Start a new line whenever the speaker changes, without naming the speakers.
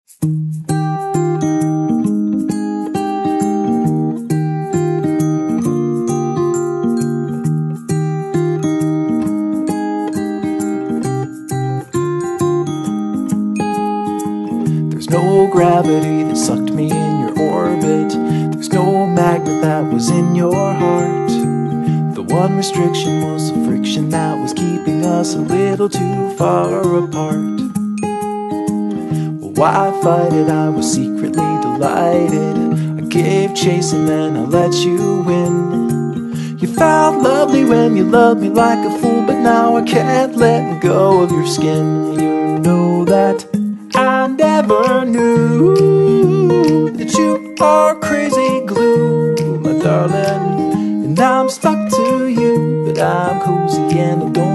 There's no gravity that sucked me in your orbit. There's no magnet that was in your heart. The one restriction was the friction that was keeping us a little too far apart. Well, why fight it? I was secretly delighted. I gave chase and then I let you win. You felt lovely when you loved me like a fool, but now I can't let go of your skin. You know that I never knew that you are crazy glue, my darling. And I'm stuck to you, but I'm cozy and I don't